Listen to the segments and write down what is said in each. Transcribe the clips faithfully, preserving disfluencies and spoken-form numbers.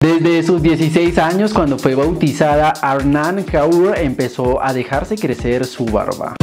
Desde sus dieciséis años, cuando fue bautizada, Arnab Kaur empezó a dejarse crecer su barba.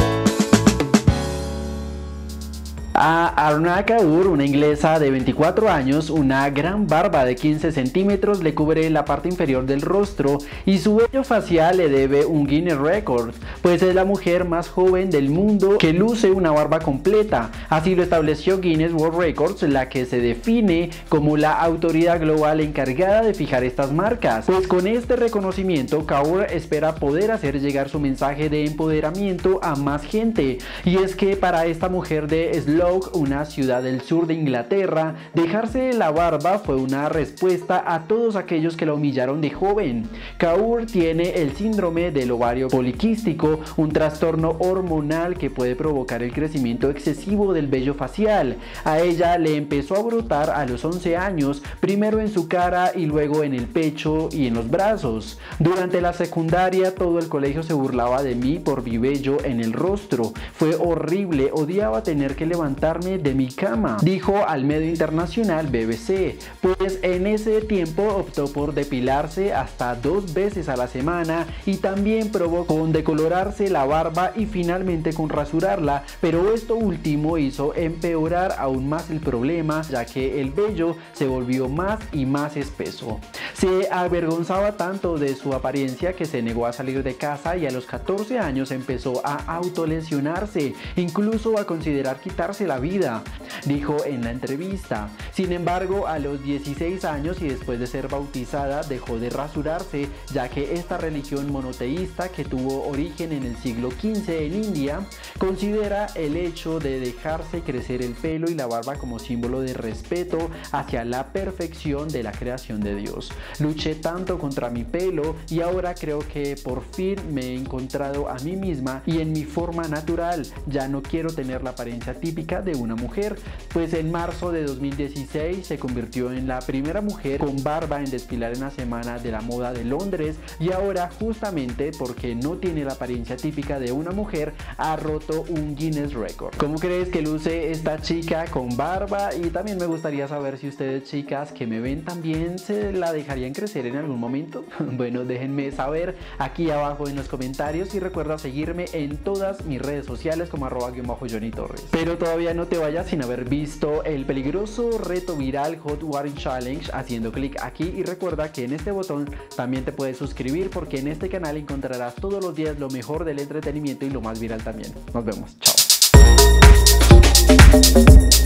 A Arnab Kaur, una inglesa de veinticuatro años, una gran barba de quince centímetros le cubre la parte inferior del rostro y su vello facial le debe un Guinness Record, pues es la mujer más joven del mundo que luce una barba completa. Así lo estableció Guinness World Records, la que se define como la autoridad global encargada de fijar estas marcas. Pues con este reconocimiento, Kaur espera poder hacer llegar su mensaje de empoderamiento a más gente. Y es que para esta mujer de Slough, una ciudad del sur de Inglaterra, dejarse la barba fue una respuesta a todos aquellos que la humillaron de joven. Kaur tiene el síndrome del ovario poliquístico, un trastorno hormonal que puede provocar el crecimiento excesivo del vello facial. A ella le empezó a brotar a los once años, primero en su cara y luego en el pecho y en los brazos. Durante la secundaria todo el colegio se burlaba de mí por mi vello en el rostro. Fue horrible, odiaba tener que levantar de mi cama, dijo al medio internacional B B C, pues en ese tiempo optó por depilarse hasta dos veces a la semana y también probó con decolorarse la barba y finalmente con rasurarla, pero esto último hizo empeorar aún más el problema, ya que el vello se volvió más y más espeso. Se avergonzaba tanto de su apariencia que se negó a salir de casa y a los catorce años empezó a autolesionarse, incluso a considerar quitarse la vida, dijo en la entrevista. Sin embargo, a los dieciséis años y después de ser bautizada, dejó de rasurarse, ya que esta religión monoteísta, que tuvo origen en el siglo quince en India, considera el hecho de dejarse crecer el pelo y la barba como símbolo de respeto hacia la perfección de la creación de Dios. Luché tanto contra mi pelo y ahora creo que por fin me he encontrado a mí misma y en mi forma natural. Ya no quiero tener la apariencia típica de una mujer, pues en marzo de dos mil dieciséis se convirtió en la primera mujer con barba en desfilar en la Semana de la Moda de Londres, y ahora, justamente porque no tiene la apariencia típica de una mujer, ha roto un Guinness Record. ¿Cómo crees que luce esta chica con barba? Y también me gustaría saber si ustedes, chicas que me ven, también se la dejarían crecer en algún momento. Bueno, déjenme saber aquí abajo en los comentarios y recuerda seguirme en todas mis redes sociales como arroba guión bajo Johnny Torres. Pero todavía no te vayas sin haber visto el peligroso reto viral Hot Water Challenge haciendo clic aquí, y recuerda que en este botón también te puedes suscribir, porque en este canal encontrarás todos los días lo mejor del entretenimiento y lo más viral también. Nos vemos, chao.